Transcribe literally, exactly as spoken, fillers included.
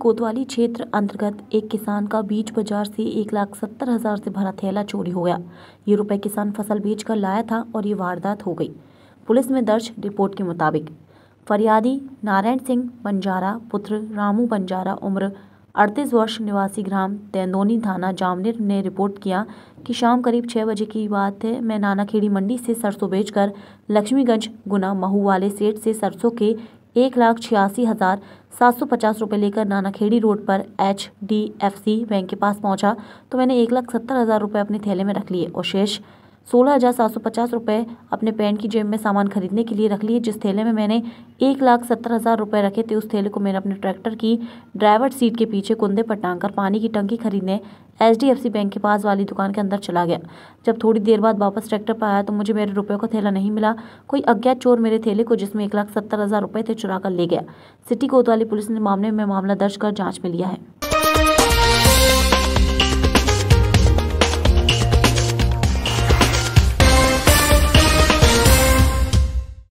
कोतवाली क्षेत्र अंतर्गत एक किसान का बीज बाजार से एक लाख सत्तर हजार से भरा थैला चोरी हो गया। ये रुपए किसान फसल बेच कर लाया था और ये वारदात हो गई। पुलिस में दर्ज रिपोर्ट के मुताबिक फरियादी नारायण सिंह बंजारा पुत्र रामू बंजारा उम्र अड़तीस वर्ष निवासी ग्राम तेंदोनी थाना जामनेर ने रिपोर्ट किया कि शाम करीब छह बजे की बात है। मैं नानाखेड़ी मंडी से सरसों बेचकर लक्ष्मीगंज गुना महू वाले सेठ से सरसों के एक लाख छियासी हजार सात सौ पचास रुपये लेकर नानाखेड़ी रोड पर H D F C bank के पास पहुंचा तो मैंने एक लाख सत्तर हजार रुपये अपने थैले में रख लिए और शेष सोलह हजार सात सौ पचास रुपये अपने पैंट की जेब में सामान खरीदने के लिए रख लिए। जिस थैले में मैंने एक लाख सत्तर हजार रुपये रखे थे उस थैले को मैंने अपने ट्रैक्टर की ड्राइवर सीट के पीछे कुंदे पर टांग कर पानी की टंकी खरीदने H D F C bank के पास वाली दुकान के अंदर चला गया। जब थोड़ी देर बाद वापस ट्रैक्टर पर आया तो मुझे मेरे रुपयों का थैला नहीं मिला। कोई अज्ञात चोर मेरे थैले को जिसमें एक लाख सत्तर हजार रुपये थे चुरा कर ले गया। सिटी कोतवाली पुलिस ने मामले में मामला दर्ज कर जाँच में लिया है।